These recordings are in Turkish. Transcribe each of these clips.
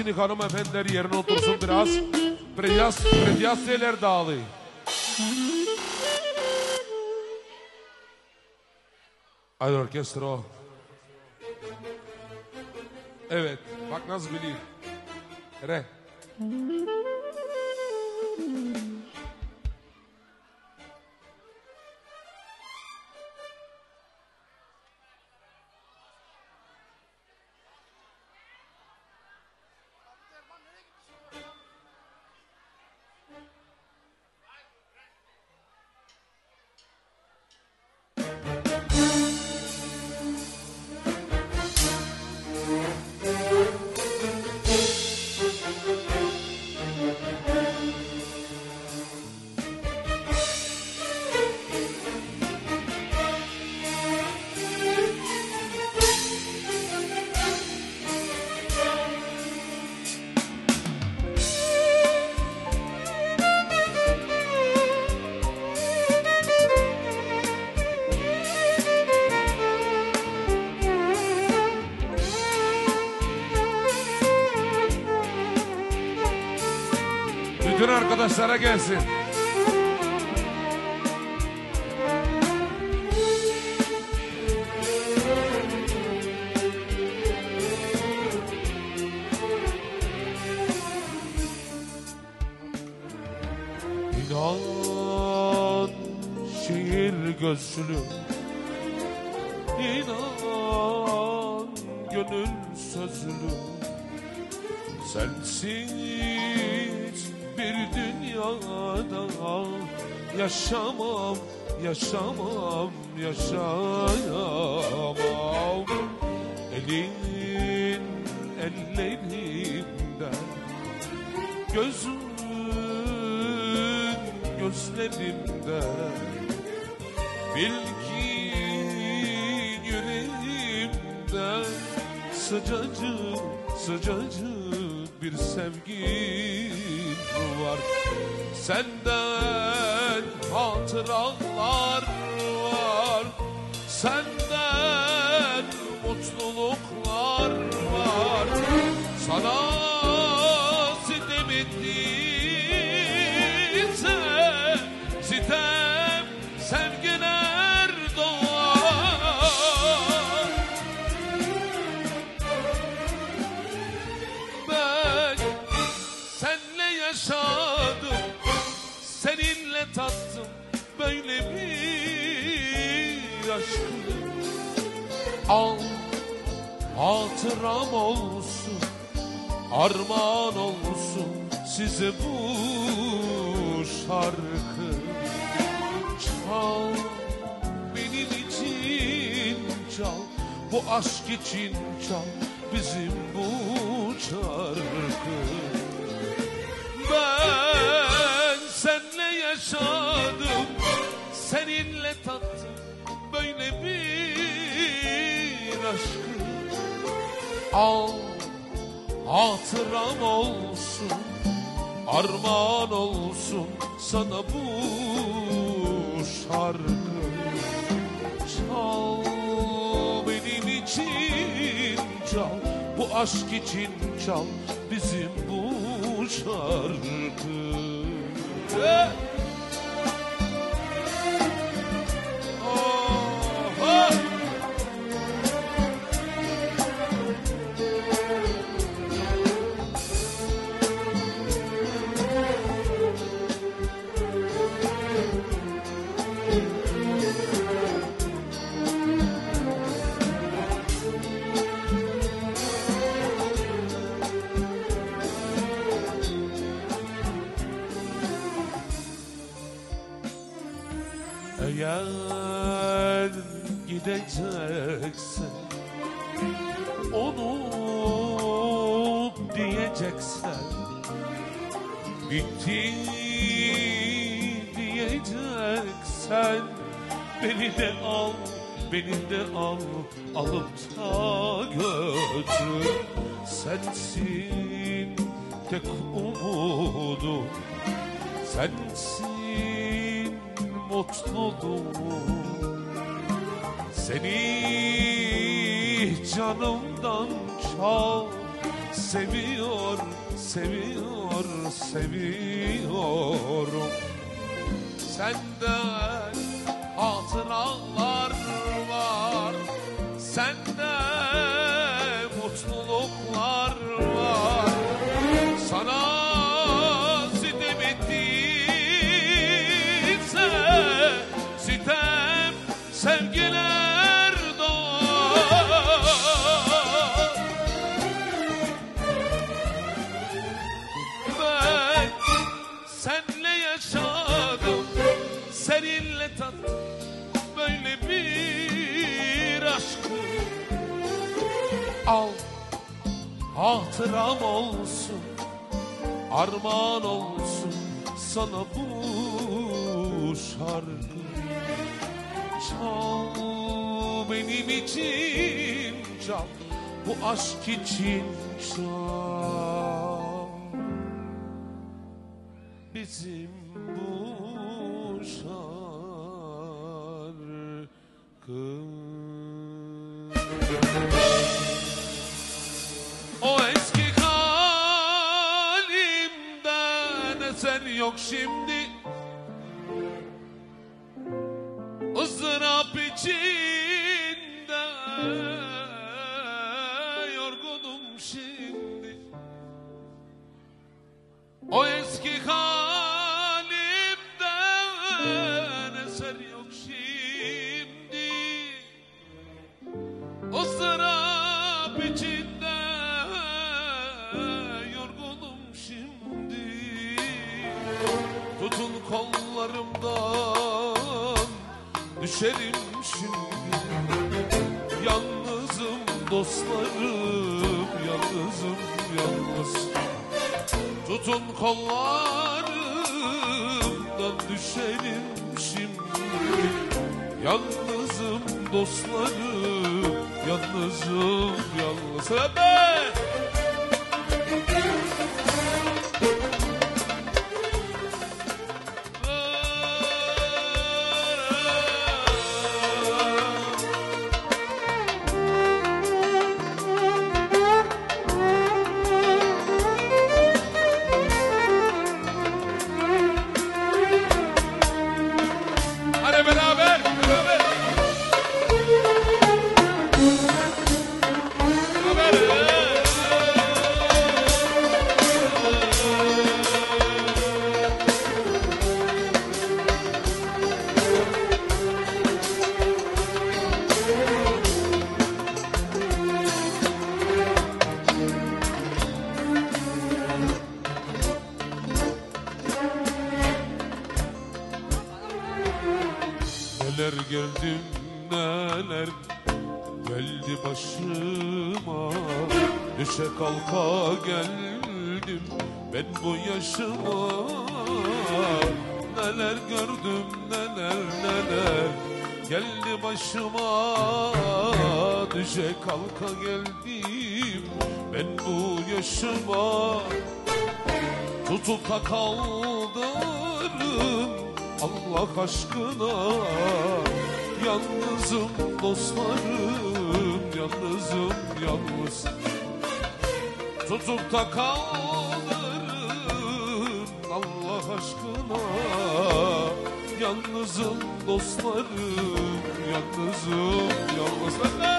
Şimdi hanımefendiler yerine otursun biraz. Prediyasyeler dağılı. Hadi orkestro. Evet. Bak nasıl biliyor. Re. Bütün arkadaşlara gelsin. İnan şiir gözlü, inan gönül sözlü, sensiz bir dünyada yaşamam, yaşamam, yaşayamam. Elin ellerimden, gözün gözlerimden, bilgin yüreğimden sıcacık sıcacık bir sevgin var. Senden hatıralar var, senden mutluluklar var. Sana sitem ettiyse sitem sevgiler doğar. Ben senle yaşadım, seninle tattım böyle bir aşkı. Al hatıram olsun, armağan olsun size bu şarkı. Çal benim için çal, bu aşk için çal bizim bu şarkı. Ben seninle yaşadım, seninle tattım böyle bir aşkı. Al hatıram olsun, armağan olsun sana bu şarkı. Çal benim için çal, bu aşk için çal bizim bu şarkı. Eğer gideceksen, onu diyeceksen, bitti diyeceksen, beni de al, beni de al, alıp da götür. Sensin tek umudum, sensin mutluluğum. Seni canımdan çal, seviyor, seviyor, seviyorum. Senden hatıralar var, sende mutluluklar var. Sana sitem ettiyse sitem sevgiler doğar. Ben senle yaşadım, seninle tattım böyle bir aşkı. Al, hatıram olsun, armağan olsun sana bu şarkı. Çal benim için, çal bu aşk için, çal bizim bu şarkı. O eski halimden eser yok şimdi, ızdırap içinde yorgunum şimdi. O eski halimden eser yok şimdi, ızdırap içinde yorgunum şimdi. Tutun kollarımdan, düşerim şimdi. Yalnızım dostlarım, yalnızım yalnız. Tutun kollarımdan, düşerim şimdi. Yalnızım dostlarım, yalnızım yalnız. Evet. Hadi beraber, beraber. Neler gördüm, neler geldi başıma. Düşe kalka geldim ben bu yaşıma. Neler gördüm, neler neler geldi başıma. Düşe kalka geldim ben bu yaşıma. Tutup da kaldırın Allah aşkına. Yalnızım dostlarım, yalnızım yalnız. Tutup da kaldırın Allah aşkına. Yalnızım dostlarım, yalnızım yalnız.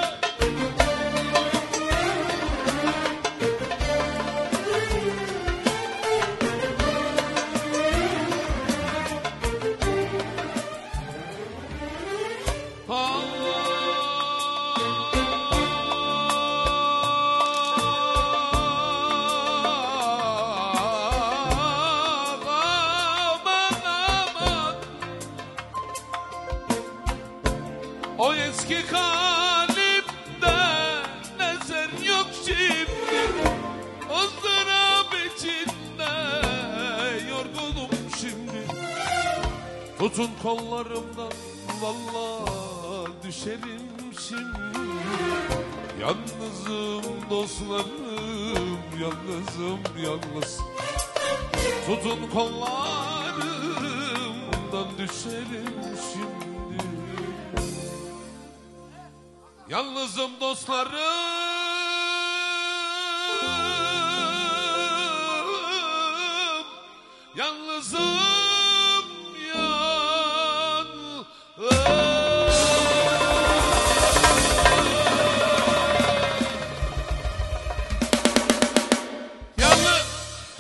O eski halimde eser yok şimdi, ızdırap içinde yorgunum şimdi. Tutun kollarımdan vallahi düşerim şimdi. Yalnızım dostlarım, yalnızım yalnız. Tutun kollarımdan düşerim şimdi. Yalnızım dostlarım,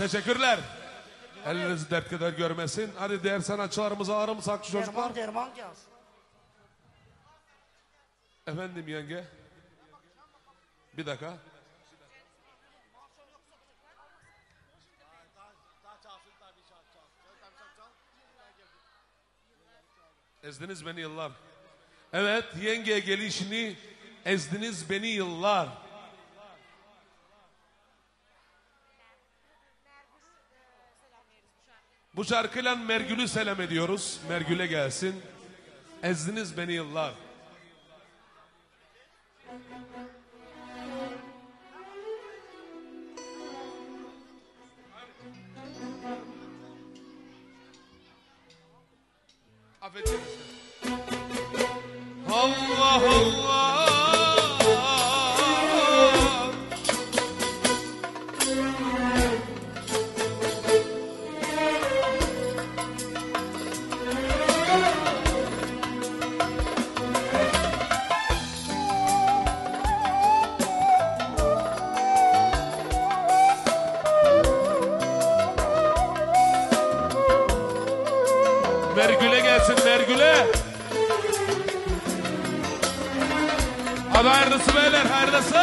Teşekkürler. Elinizi dert kadar görmesin. Hadi diğer sanatçılarımıza ağır mı sakçı çocuklar? Derman gelsin. Efendim yenge. Bir dakika. Ezdiniz beni yıllar. Evet, yengeye gelişini ezdiniz beni yıllar. Bu şarkıyla Mergül'ü selam ediyoruz. Mergül'e gelsin. Ezdiniz beni yıllar. Affedersiniz. Allah Allah. Mergül'e gelsin Mergül'e. Hadi hayırlısı beyler hayırlısı.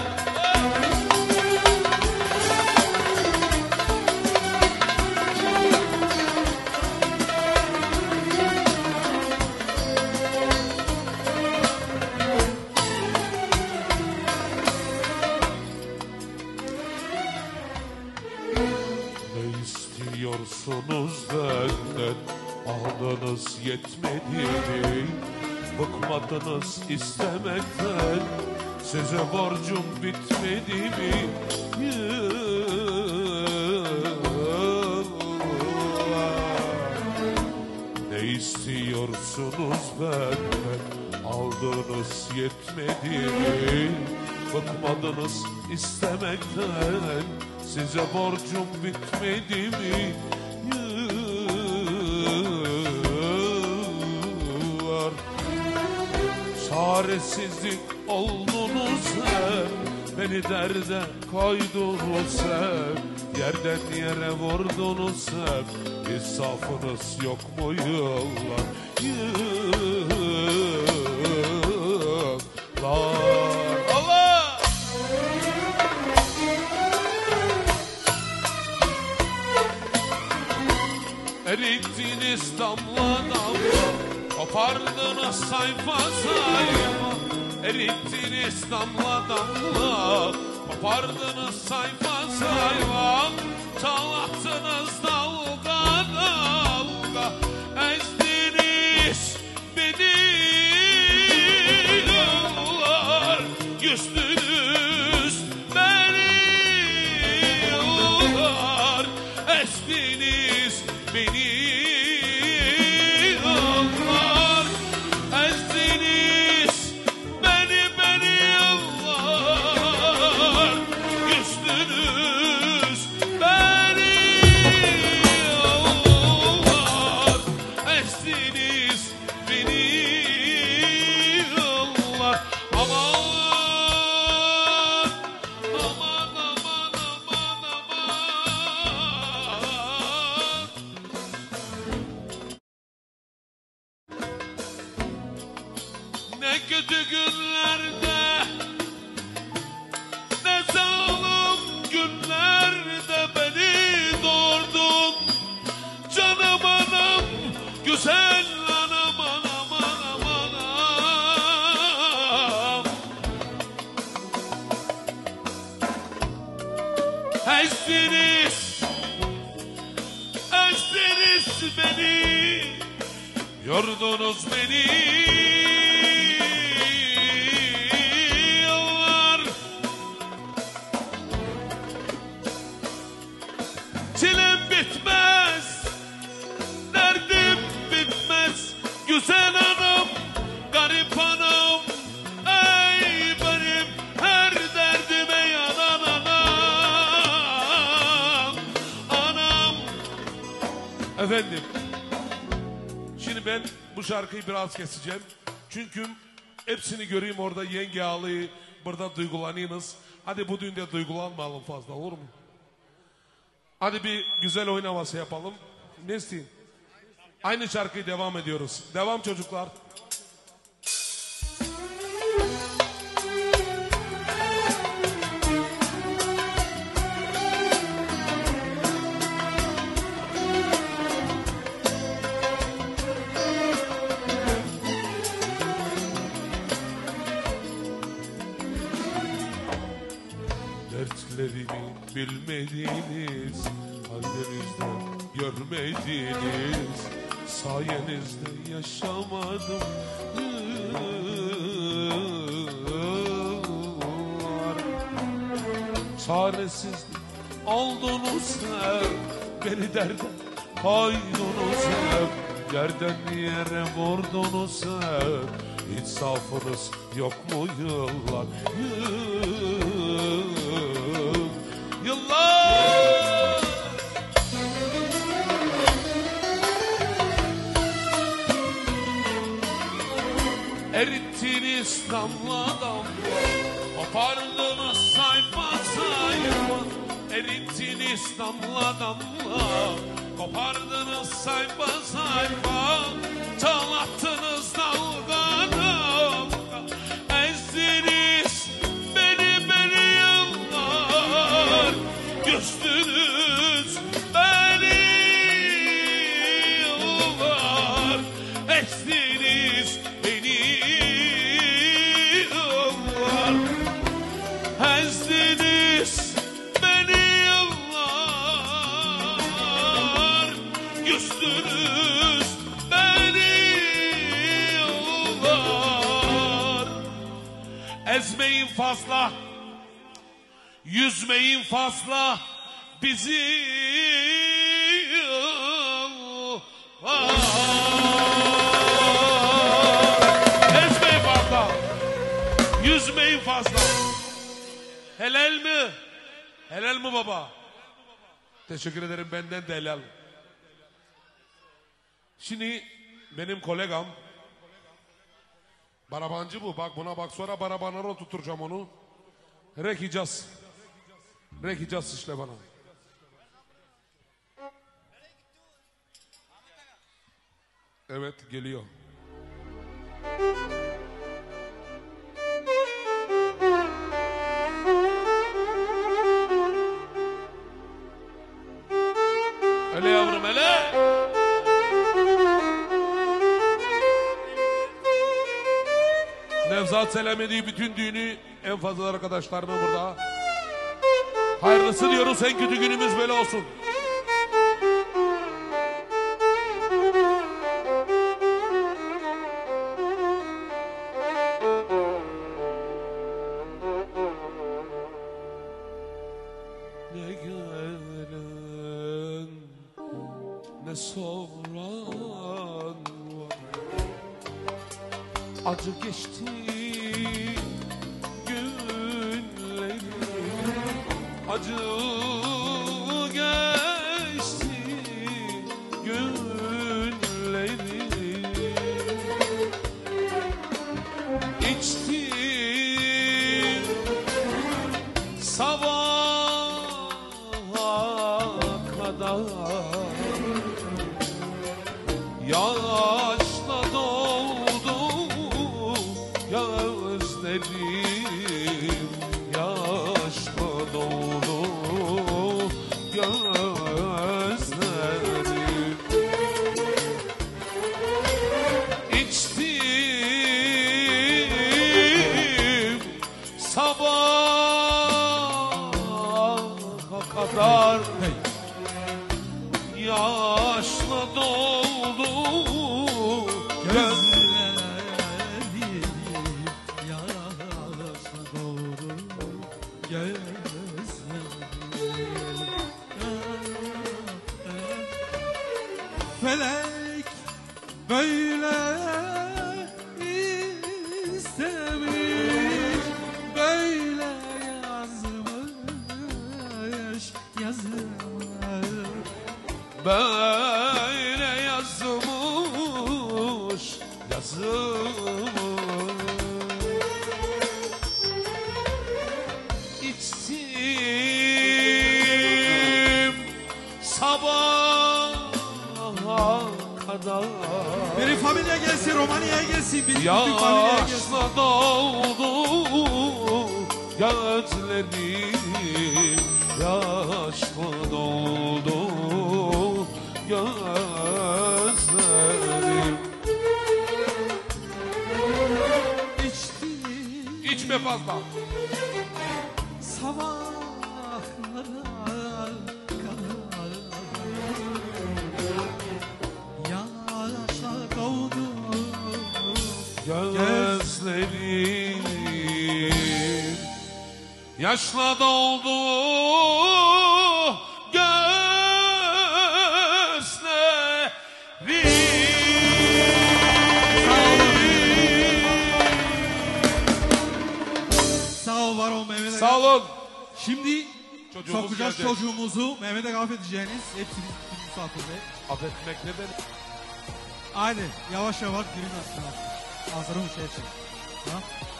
Ne istiyorsunuz benden? Aldınız yetmedi mi? Bıkmadınız istemekten. Size borcum bitmedi mi? Ne istiyorsunuz benden? Aldınız yetmedi mi? Bıkmadınız istemekten. Size borcum bitmedi mi? Çaresizlik oldunuz hep, beni derde koydunuz hep, yerden yere vurdunuz hep, insafınız yok mu yıllar, yıllar. Allah! Erittiniz damla damla, kopardınız sayfa sayfa, erittiniz damla damla, kopardınız sayfa sayfa, çalattınız dalga dalga, ezdiniz beni yıllar, yüzdünüz beni yıllar, ezdiniz beni. Ne kötü günlerde, ne zalim günlerde beni doğurdun. Canım anam, güzel anam anam anam anam. Ezdiniz, ezdiniz beni, yordunuz beni. Çilem bitmez, derdim bitmez, güzel anam, garip anam, ey benim her derdime yanan anam, anam. Efendim, şimdi ben bu şarkıyı biraz keseceğim, çünkü hepsini göreyim orada, yenge ağlayı, burada duygulanıyorsunuz. Hadi bu düğünde duygulanmayalım fazla, olur mu? Hadi bir güzel oyun havası yapalım. Ne isteyin? Aynı şarkıyı devam ediyoruz. Devam çocuklar. Dertlerimi bilmediniz, kalbinizde görmediniz, sayenizde yaşamadım. Çaresiz oldunuz hep, beni derde koydunuz hep, yerden yere vurdunuz hep, insafınız yok mu yıllar? Yıllar. Erittiniz damla damla, kopardınız sayfa sayfa. Erittiniz damla damla, kopardınız sayfa sayfa. Çalattınız dalga dalga, ezdiniz beni yıllar. Küstünüz beni yıllar, ezdiniz beni yıllar, ezdiniz beni yıllar, küstünüz beni yıllar. Ezmeyin fazla, yüzmeyin fazla bizi. Ezmeyin fazla, yüzmeyin fazla. Helal mi? Helal mi baba? Teşekkür ederim, benden de helal. Şimdi benim kolegam, barabancı bu, bak buna bak, sonra barabanlara oturtacağım onu. Rekicaz. Rekicaz işte bana. Evet, geliyor. Öyle yavrum, öyle. Nevzat Selamedi bütün düğünü, en fazla arkadaşlarına burada. Hayırlısı diyoruz, en kötü günümüz böyle olsun. Ne gelen ne soran var, acı geçti günlerim, acı geçti günlerim, içtim sabaha kadar, yaşla doldu gözlerim, yaşla doldu gözlerim. İçtim sabaha kadar, yaşla doldu gözlerim, yaşla doldu gözlerim. Felek böyle istemiş, böyle yazmış, yazmış. Böyle yazmış, yazmış. İçtim kadar. Bir familya gelsin, Romanya'ya gelsin. Bir bütün familya gelsin. Yaşla doldu gözlerim, yaşla doldu gözlerim. İçtim İçme fazla. sabahlara kadar. Yaşla doldu Gözlerim yaşla doldu Sağ ol var ol Mehmet. Sağ olun. Şimdi Çocuğumuz sokacağız gelecek. çocuğumuzu Mehmet'e gaf edeceğiniz. Hepsini bütün misafirde. Affetmek ne demek? Haydi yavaş yavaş girin aslında. Hazırım şey için. Ha?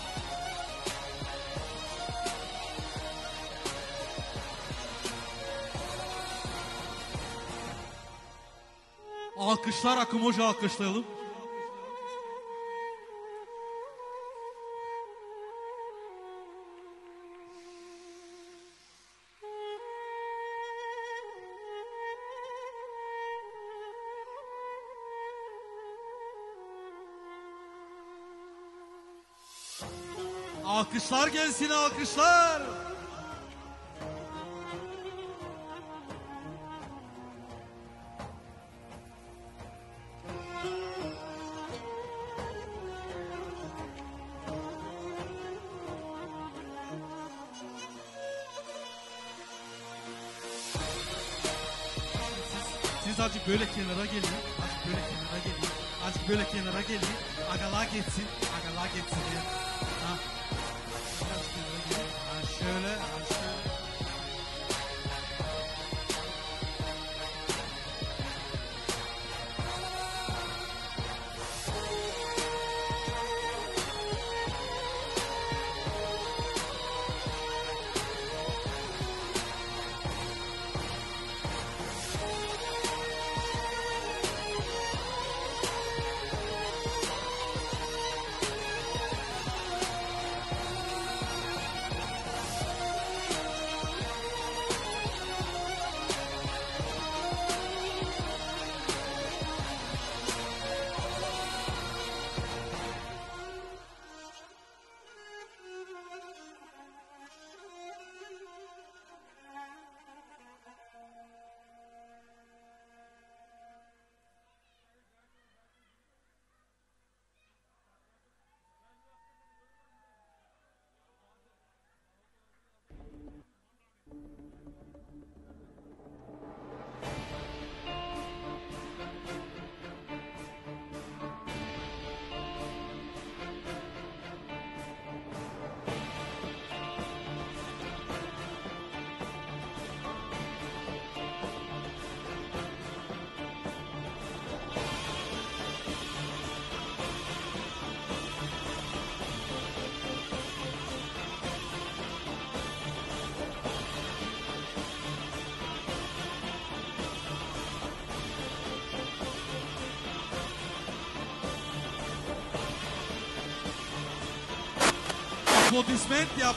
Alkışlar Akım Hoca alkışlayalım. Alkışlar gelsin alkışlar. Siz azıcık böyle kenara gelin. Azıck böyle kenara gelin. Azıcık böyle kenara gelin. Agalar geçsin. Agalar geçsin. Ya. Ha. Biraz kenara gelin. Ha şöyle. Ha şöyle. Aplodisment yap.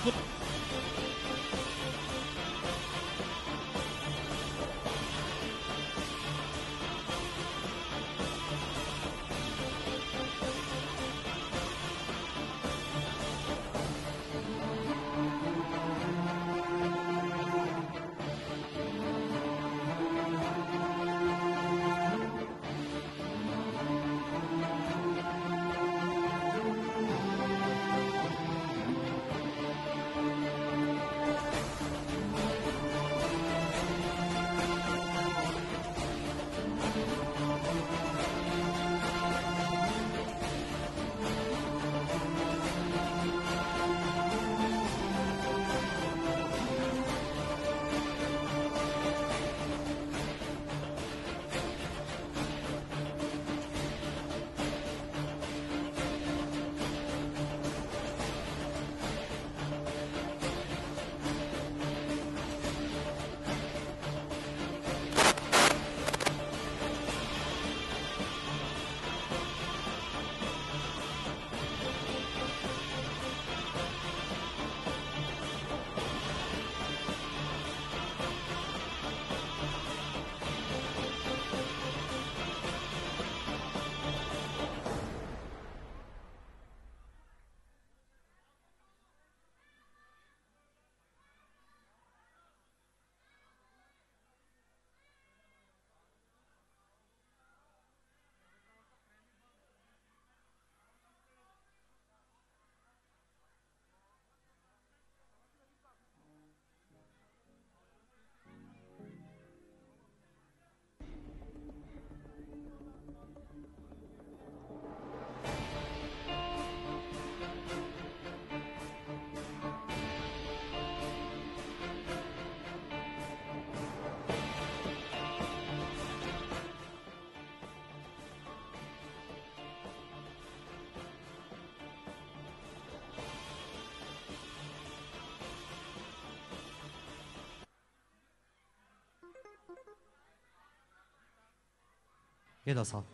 Yeda sağ.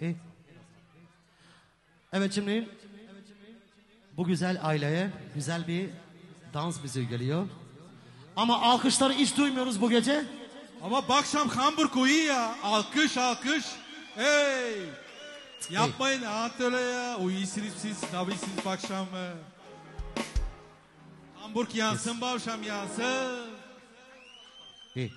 Evet şimdi bu güzel aileye güzel bir dans müziği geliyor. Ama alkışları hiç duymuyoruz bu gece. Ama bakşam Hamburg iyi ya. Alkış alkış. Hey. Yapmayın ha öyle ya. O iyisiniz siz. Tabii siz bakşam. Hamburg yansın bakşam yansın. İyi.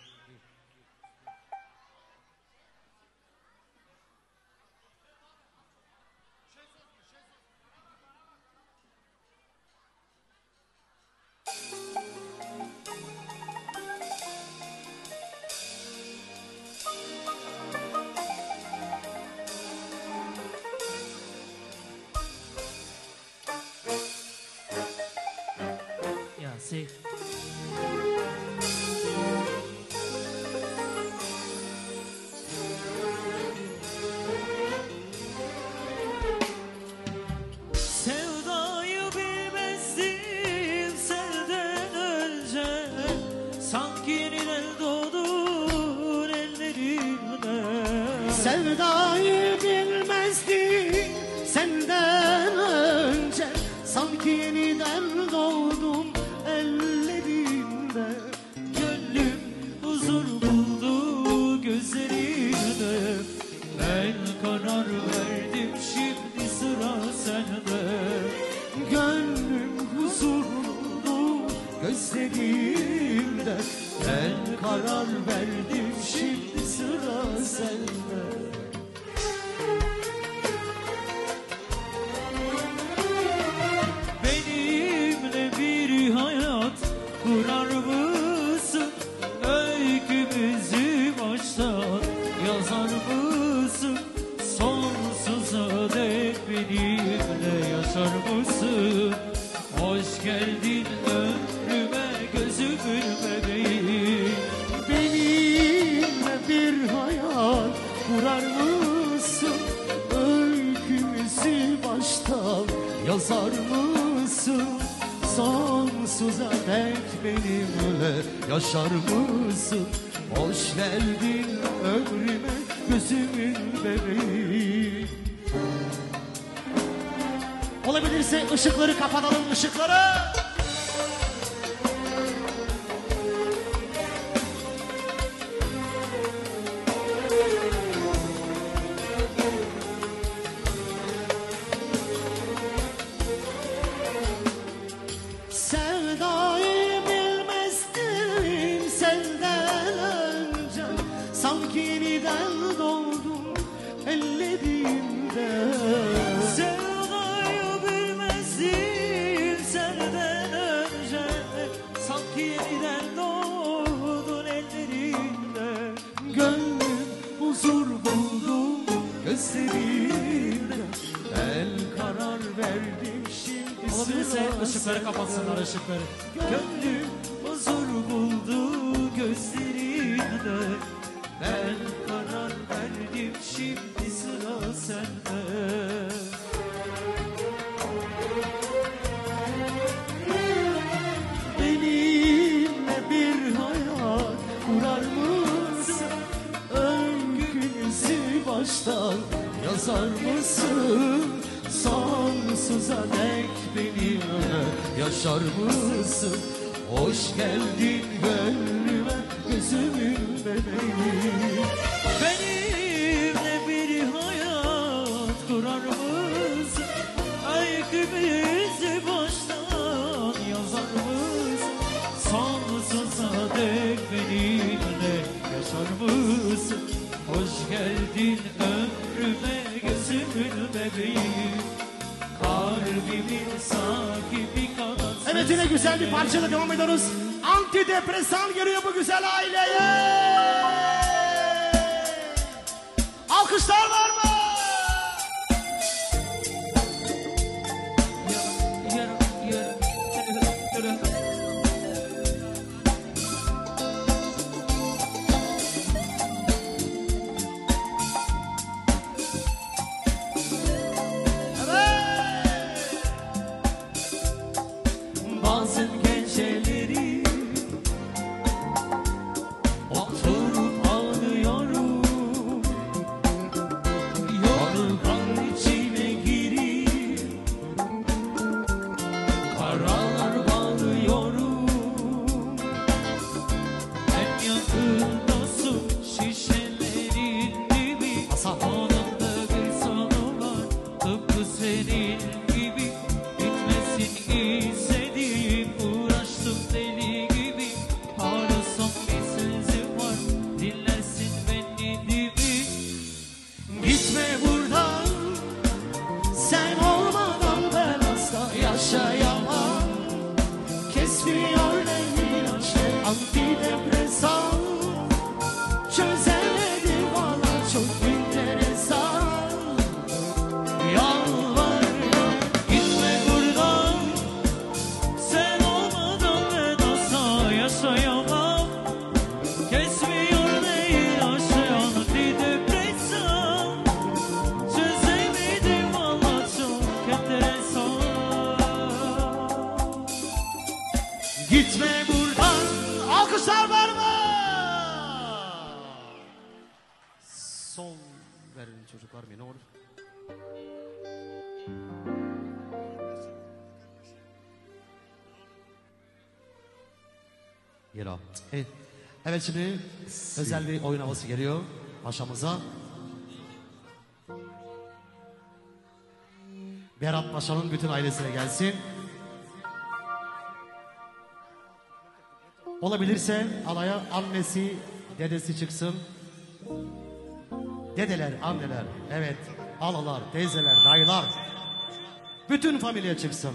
Yeah, see. Sevdayı bilmezdim senden önce. Sanki yeniden doğdun ellerimde. Sevdayı bilmezdim senden önce. Sanki yeniden doğdum ellerinde. Gönlüm huzur buldu gözlerinde. Ben karar verdim şimdi sıra sende. Gönlüm huzur buldu gözlerimde. Ben karar verdim şimdi sıra sende. Benimle bir hayat kurar mısın? Öykümüzü baştan yazar mısın? Sonsuza dek benimle yaşar mısın? Hoş geldin ömrüme gözümün bebeği. Benimle bir hayat kurar mısın? Öykümüzü baştan yazar mısın? Sonsuza dek benimle yaşar mısın? Hoş geldin ömrüme gözümün bebeği. Olabilirse ışıkları kapatalım, ışıkları. Sevdayı bilmezdim senden önce. Sanki yeniden doğdum ellerinde. Sevdayı bilmezdim senden önce. Sanki yeniden doğdun ellerimde. Gönlüm huzur buldu gözlerimde. Ben karar verdim şimdi Olabilirse sıra ışıkları kapatsınlar, ışıkları. Gönlüm Huzur buldu gözlerinde. Ben karar verdim şimdi sıra sende. benimle bir hayat kurar mısın? Öykümüzü baştan yazar mısın? Sonsuza dek benimle yaşar mısın? Hoş geldin gönlüme gözümün bebeği. Benimle bir hayat kurar mısın? Öykümüzü baştan yazar mısın? Sonsuza dek benimle yaşar mısın? Hoş geldin ömrüme gözümün bebeği. Kalbimin sahibi kanatsız. Evet, yine güzel bir parçayla devam ediyoruz. Antidepresan geliyor bu güzel aileye. Alkışlar var mı? Bazı geceleri oturup ağlıyorum. kan içine girip karalar bağlıyorum. En yakın dostum şişelerin dibi, onunda bir sonu var tıpkı senin gibi. Bitmesin istedim, uğraştım deli gibi. Arasam bir sözüm var, dinlersin beni dibi. Gitme buradan, sen olmadan ben asla yaşayamam. Kesmiyor beni aşk, antidepresan. Çözemedim valla, çok enteresan. Yalvarıyorum, Gitme buradan, sen olmadan ben asla yaşayamam. Kesmiyor değil aşk, antidepresan. Çözemedim valla, çok enteresan. gitme buradan. Alkışlar var mı? Son verin çocuklar beni olur. Yero. Evet şimdi özel bir oyun havası geliyor paşamıza. Berat Paşa'nın bütün ailesine gelsin. Olabilirse alaya annesi, dedesi çıksın. Dedeler, anneler, evet, halalar, teyzeler, dayılar. Bütün familya çıksın.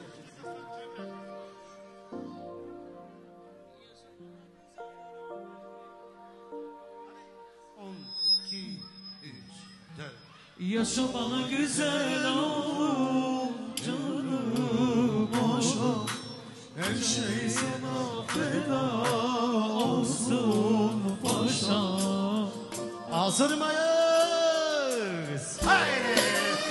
Yaşa bana güzel ol canım aşa. Her şey sana feda olsun paşa. Hazır mıyız? Haydi!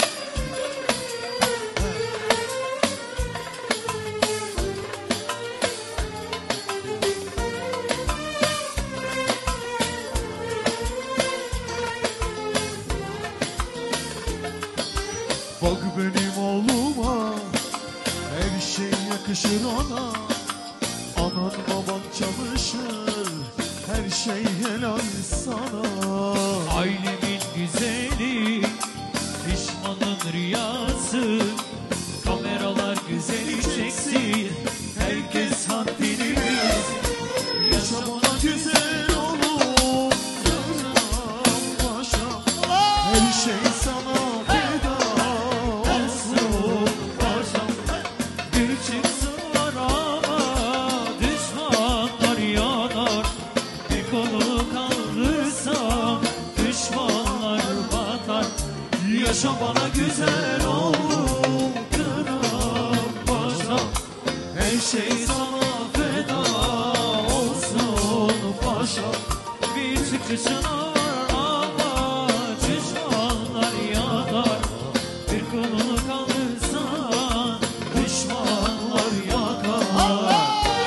Bak benim oğluma, her şey yakışır ona. Anan baban çalışır, her şey helal sana. Ailemin güzeli, düşmanın rüyası. Kameralar güzeli çeksin, herkes haddini bilsin. Yaşa bana güzel oğlum, canım paşam. Her şey sana feda olsun paşam. Bir çıksınlar ama düşmanlar yanar. Bir kolu kaldırsam düşmanlar batar. Yaşa bana güzel oğlum, kınam paşam. Her şey sana feda olsun paşam. Bir çıkışına var ama düşmanlar yanar. Bir kolunu kaldırsan düşmanlar yakar.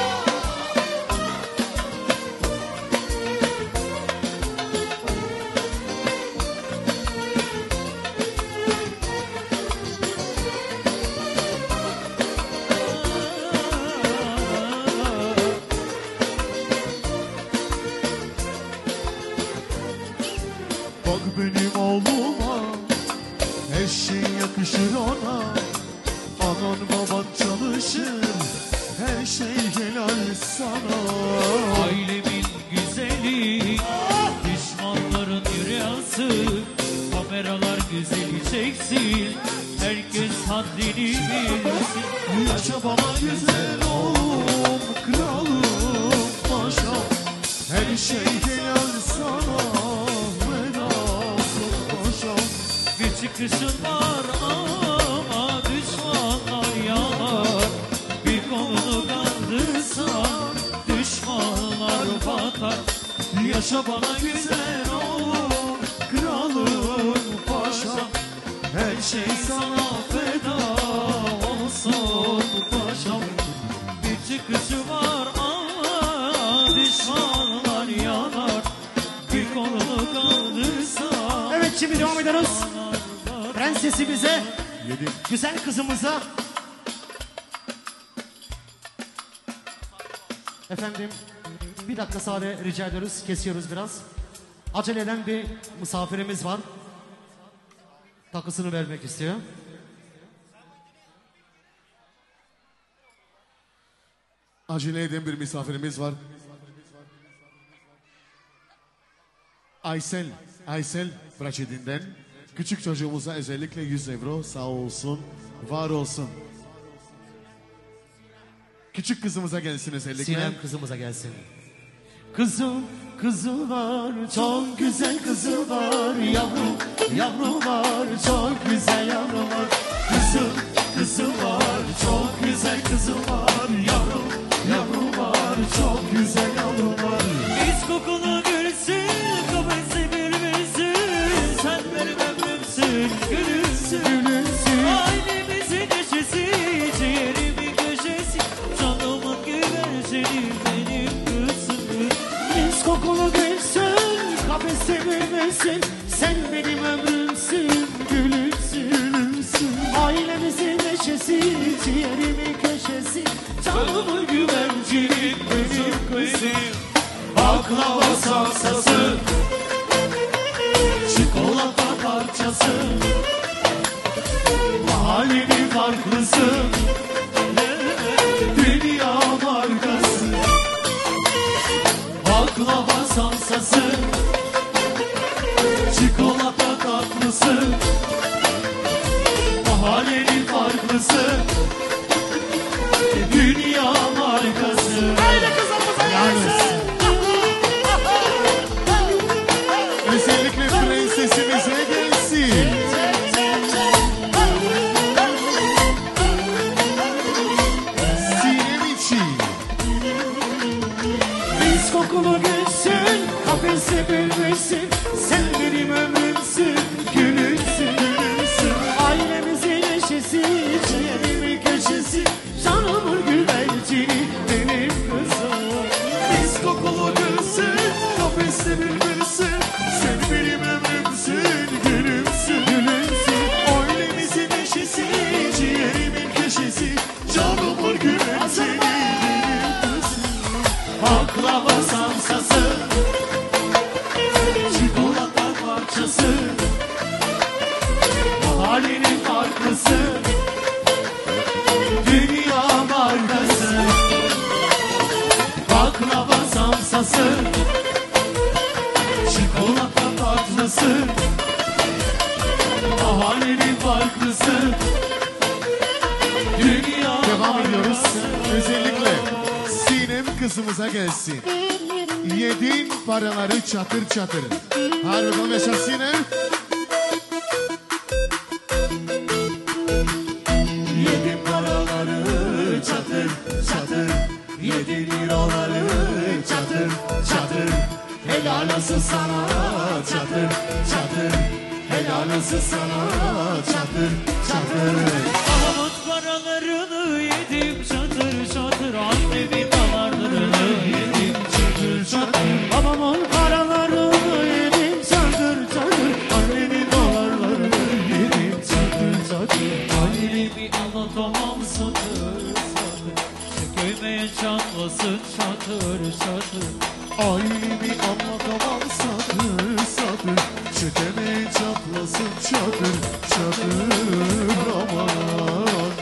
Bak benim oğluma, her şey yakışır ona. Anan baban çalışır, her şey helal sana. Ailemin güzeli, düşmanların rüyası. Kameralar güzeli çeksin, herkes haddini bilsin. Yaşa bana güzel oğlum, kralım paşam. Her şey helal sana, velhasıl paşam. Bir çıkışın var ama düşmanlar yanar. Bir kolunu kaldırsan düşmanlar batar. Yaşa bana güzel oğlum, kralım paşam. Her şey sana feda olsun paşam. Bir çıkışı var ama düşmanlar yanar. Bir kolunu kaldırsan Evet şimdi devam ediyoruz. düşmanlar prensesimize, Yedi. güzel kızımıza. Efendim, bir dakika sade rica ediyoruz, kesiyoruz biraz. Acele eden bir misafirimiz var. Takısını vermek istiyor. Acele eden bir misafirimiz var. Aysel Braçedi'nden küçük çocuğumuza özellikle 100 euro sağ olsun, var olsun. Küçük kızımıza gelsin özellikle. Sinem kızımıza gelsin. Kızım, kızı var, çok güzel kızı var. Yavrum, yavru var, çok güzel yavru var. Kızım, kızı var, çok güzel kızı var. Yavrum, yavru var, çok güzel yavru var. Biz kokulu gülsün, kafesi gülmüşsün. Sen benim ömrümsün, gülümsün, Gülümsün. ailemizin neşesi, ciğerimin köşesi, canımın güvercini benim kızım. Biz kokulu gülsün, kafeste gülmüşsün. Sen benim ömrümsün, gülümsün, gülümsün. Ailemizin neşesi, ciğerimin köşesi. Canımın güvercini benim kızım. Baklava salsası, çikolata parçası, mahallenin farklısı, dünya markası. Baklava salsası, çikolata tatlısı, mahallenin farklısı, dünya markası. Haydi kızımıza gelsin. Özellikle prensesimize gelsin. Sinem için. Biz kokulu gülsün, kafese bülbülsün. Sen benim ömrümsün, gülümsün, gülümsün. Ailemizin neşesi, ciğerimin köşesi. Canımın güvercini benim kızım. Biz kokulu gülsün, kafese bülbülsün. Sen benim ömrümsün, gülümsün, gülümsün. Ailemizin neşesi, ciğerimin köşesi. Canımın güvercini benim kızım. Baklava samsası, çikolata parçası, mahallenin farklısı, dünya markası. Baklava samsası, çikolata tatlısı, mahallenin farklısı, dünya Devam ediyoruz. markası. Özellikle Sinem kızımıza gelsin. Yedin paraları çatır çatır. Hadi bakalım yaşa Sinem. Yedin paraları çatır çatır, yedin euroları çatır çatır. Helal olsun sana çatır çatır, helal olsun sana çatır çatır. Alamut paralarını yedim çatır çatır, annemin damarlarını yedim çatır çatır. Babamın paralarını yedim çatır çatır, annemin dolarlarını yedim çatır çatır. Ailemi anlatamam satır satır, çekilmeye çatlasın çatır çatır. Ailemi anlatamam satır satır. Çeteme çatlasın çatır çatır aman.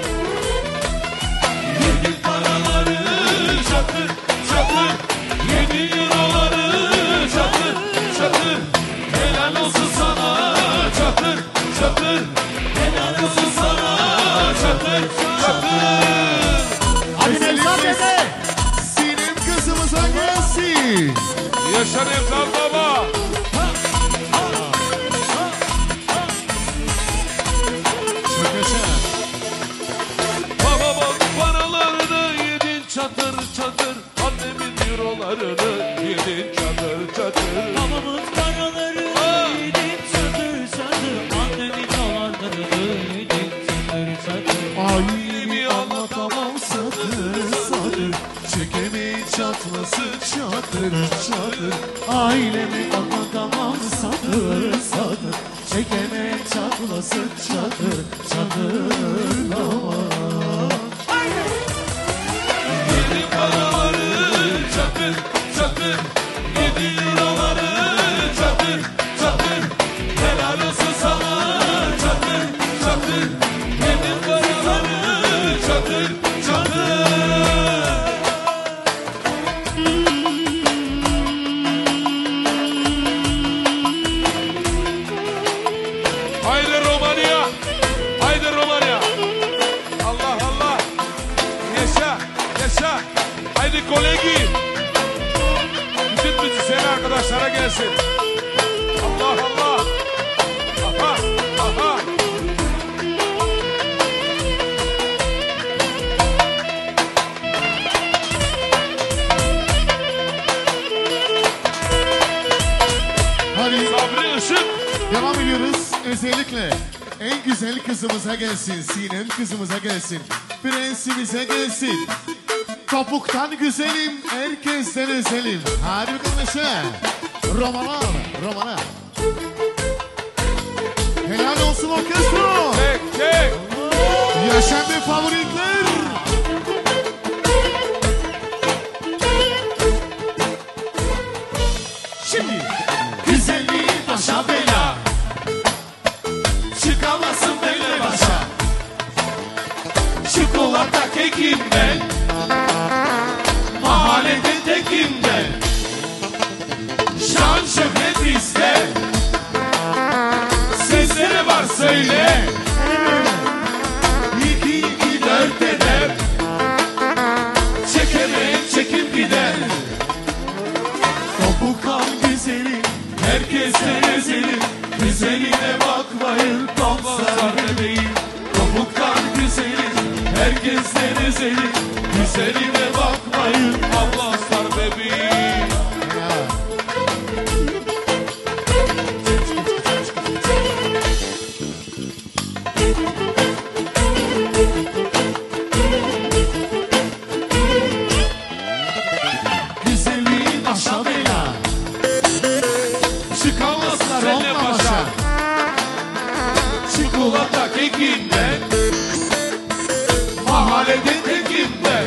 Yedi paraları çatır çatır, 7 euroları çatır çatır. Helal olsun sana çatır çatır, helal olsun sana çatır çatır. Hadi Nevzat dede. Sinem kızımıza gelsin. Yaşa Nevzat baba. Çok yaşa. Babamın paralarını yedin çatır çatır, annemin eurolarını yedin çatır çatır. Babamın paralarını yedim çatır çatır, annemin dolarlarını yedim çatır çatır. Ailemi anlatamam satır satır. Çekemeyi çatlasın çatır çatır. Ailemi anlatamam satır satır, çekeme çatlasın çatır çatır aman. Yedi paraları çatır çatır, 7 euroları çatır çatır. Helal olsun sana çatır çatır, 7 paraları çatır çatır. Haydi Romanya, haydi Romanya. Allah Allah. Yaşa, yaşa. Haydi kolegi. Bütün müzisyen arkadaşlara gelsin. Allah Allah. Aha, aha. Hadi Sabri Işık. devam ediyoruz. Özellikle en güzel kızımıza gelsin. Sinem kızımıza gelsin. Prensimize gelsin. Topuktan güzelim, herkesten özelim. Hadi bakalım Neşe. Romana, Romana. Helal olsun orkestra. Çek, çek. Yaşandı favoritler. Şimdi güzelliği başa bela. Çıkamazsın böyle başa. Çikolata kekim ben. Mahallede tekim ben. Şan şöhret bizde. Sizlere var söyle. 2 2 4 eder. Çekemeyin çekip gider. Topuktan güzelim, herkesten özelim. Güzeline bakmayın, topsar bebeğim. Topuktan güzelim, herkesten özelim. Güzeline bakmayın, Allah sar bebeğim. güzelliğin aşağı bela. Çıkamazlar Seninle onunla başa. başa. Çikolata kekim ben. Mahallede tekim ben.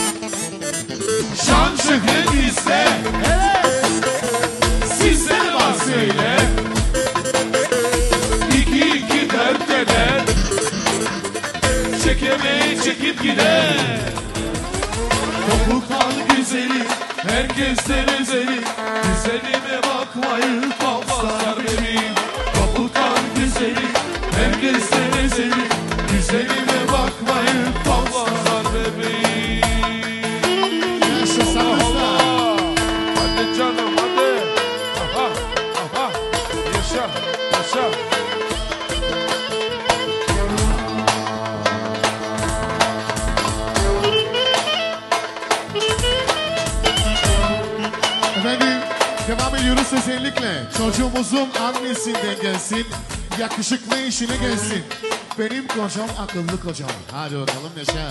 Şan şöhret bizde. Sizlere var söyle. 2 2 4 eder. Çekemeyi çekip gider. Topuktan güzelim, Herkesten özelim. Güzelime bakmayın, toplar bebeğim. topuktan güzelim. Herkesten özelim. Güzelime bakmayın, toplar bebeğim. Yaşasınızda. Hadi canım hadi. Aha, aha. Yaşa, yaşa. Efendim devam ediyoruz özellikle. Çocuğumuzun annesinden gelsin. Yakışıklı eşine gelsin. Benim kocam akıllı kocam. Hadi bakalım Neşe.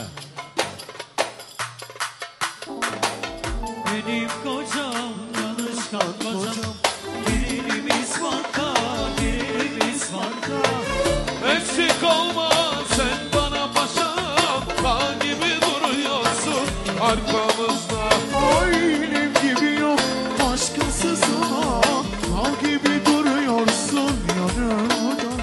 Benim kocam çalışkan kocam. Birimiz banka, birimiz banka. Eksik olma sen bana paşam. Dağ gibi duruyorsun arkamızda. Ailem gibi yok başkası sana. Dağ gibi duruyorsun yanımda.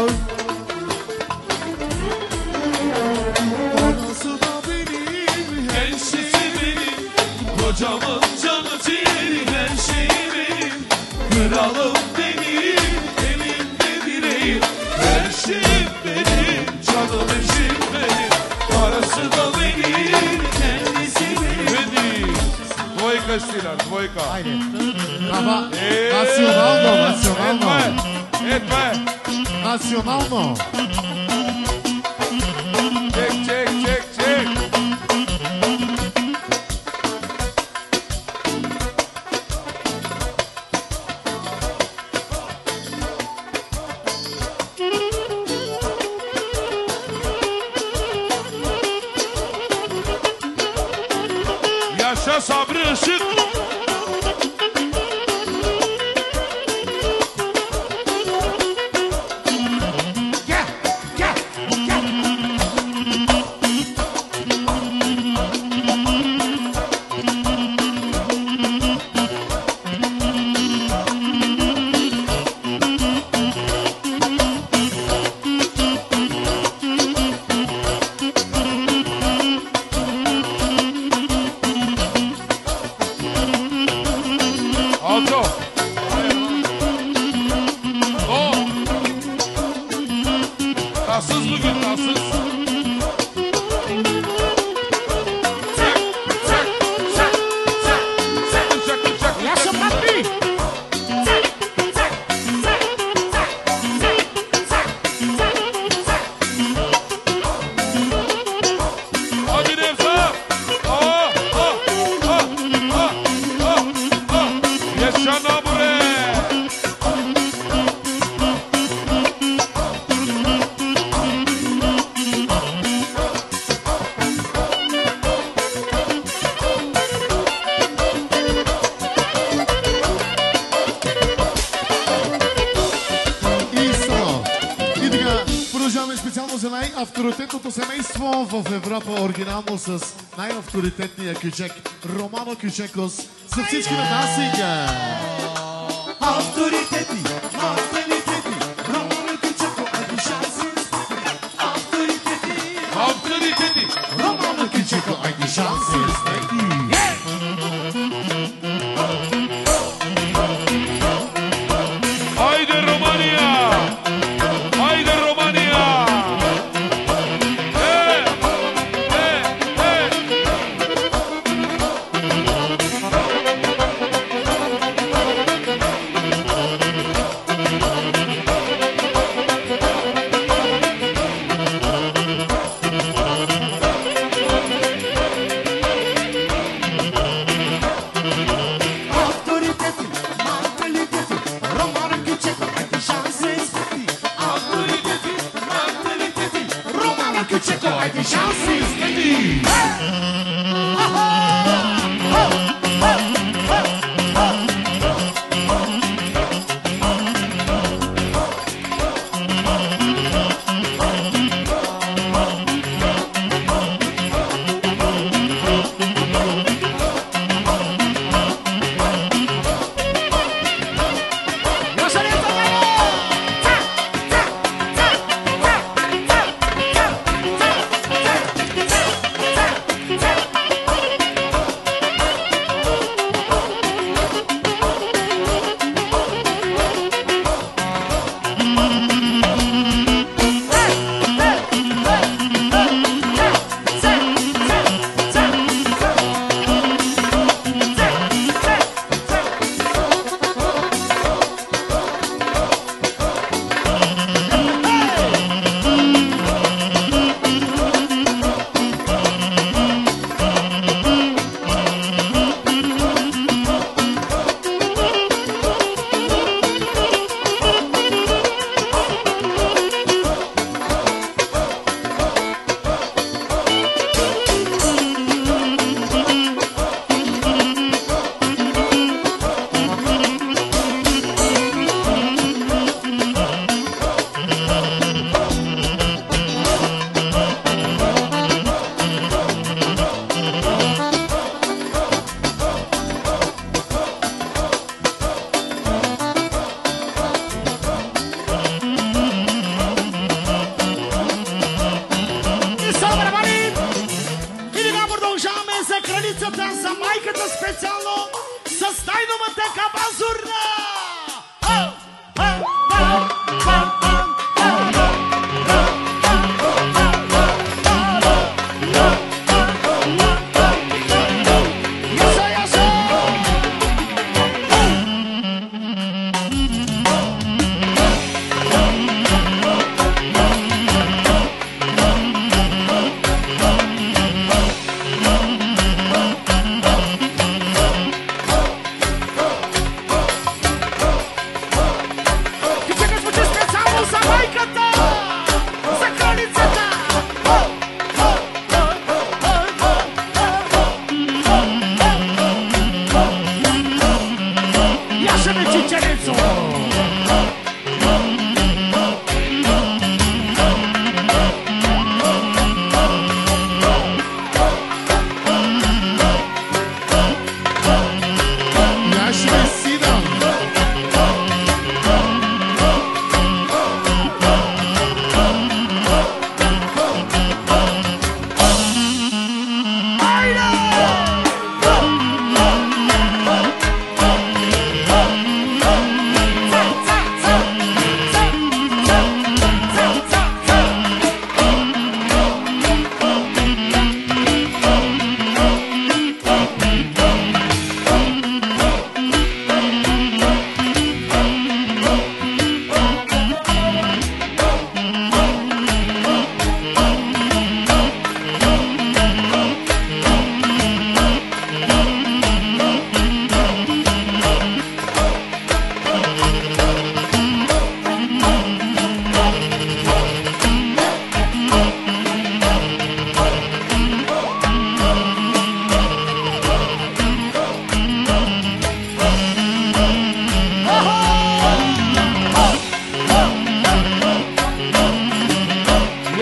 Orası da benim. Gençliği benim, kocamın canı ciğeri, her şeyi benim. Kralım benim, elimde direğim. Her şeyim benim, canım eşim benim. Parası da benim, kendisi benim. Dvojka stilar, dvojka. Aynen. Ama nasyonal mı? Nasyonal mı? Etme, etme. Nasyonal mı? Çek, çek, çek, çek. Yaşa Sabri Işık. Gel. Tatsız bugün tatsız. Yaşa papi. Hadi Nevzat. Yaşana bre. Исто. И така, продължаваме специално за най-авторитетното семейство в Европа, оригинално с най-авторитетния кючек Романо Кючекос. За всички на нас сега. Авторитети, авторитети, Романо Кючеко, ади шансис. Авторитети, Авторитети. Романо Кючеко, айди шанси. Haydi Romanya. Haydi Romanya. Hey, hey, hey. авторитети, менталитети, Романо Кючеко, ади шансис. Авторитети, менталитети, Романо Кючеко, ади шансис.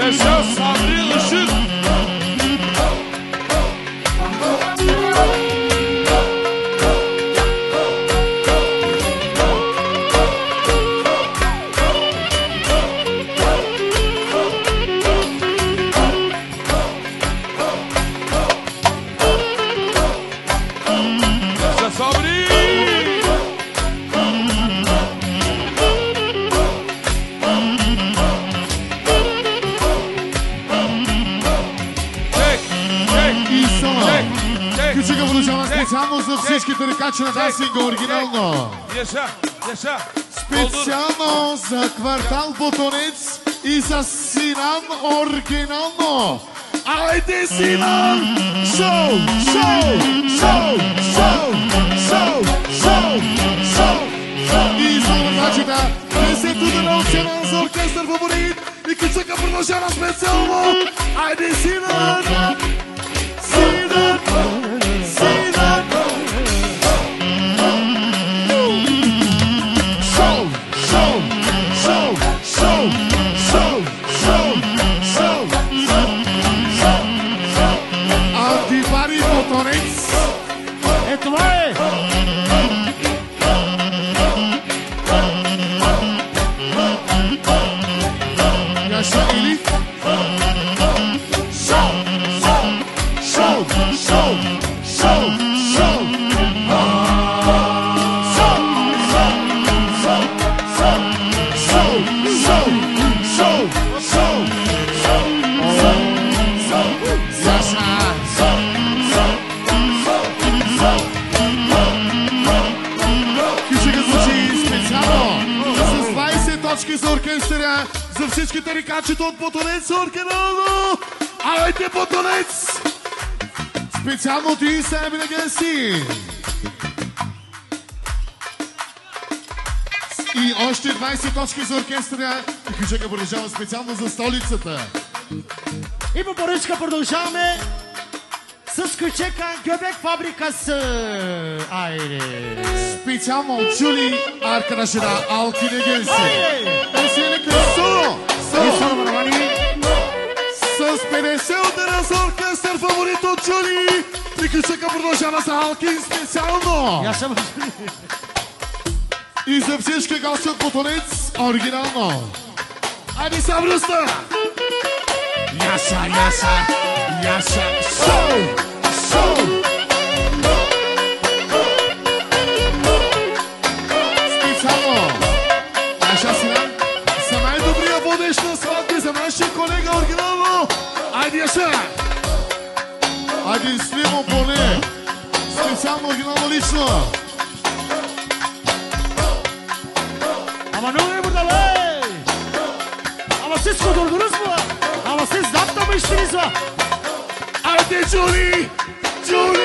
Yaşa Sabri Işık. Yaşa Sabri. Çek, çek, И соло. çek, çek. Küçük Abdülcanan Çek. специално за всички тарикачи на Дансинга оригинално. Yaşa, yaşa. Специално за квартал Ботонец и за Синан оригинално. Айде Синан! Шоу! Шоу! Шоу! Шоу! Шоу! Шоу! Шоу! И соловачета, 10 оценен за оркестър фаворит и Кичъка продължава специално. Айде Синан! Синан! Синан! Шоу! Шоу! Шоу! Шоу! Шоу! Шоу! Шоу! Антипари Ботонец! Е, това е! Yaşa Elif. Şov, şov, şov, şov, şov, şov. Şov, şov, şov, şov, şov, şov, şov, şov. Yaşa. Küçük звучи специално с 20 точки за оркестъра за всички тарикачета от Ботонец оригинално. Айде Ботонец! Специално от Иса Еминагенси. И още 20 точки за оркестъра. И Кючека продължава специално за столицата. И по поръчка продължаваме с Кючека Гьобек фабрика с... Айде! Специално от Джули Аркадашина Алкинегенси. Айде! Песенник Соло. И соло барабани. С 50 удара за оркестър фаворит от Джули. И Кючека продължава за Алкин специално. Я съм... И за всички гости от Ботонец оригинално. Айде съвръста! Яша, Яша, Яша, шоу, шоу! Специално Яша Синан за най-добрия водещ на сватби за нашия колега оригинално. Айде Яша! Айде Слимо поне! Специално оригинално лично! Ама много е burada bey! Ama siz kudurdunuz mu? Ama siz zapta mı içtiniz mi? Haydi Johnny! Johnny!